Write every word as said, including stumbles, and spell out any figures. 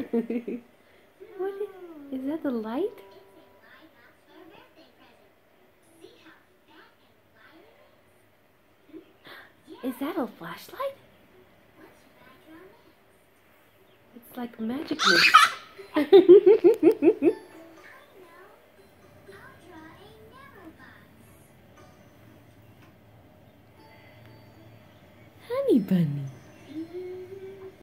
What is, is that the light? Is that a flashlight? It's like magic mist.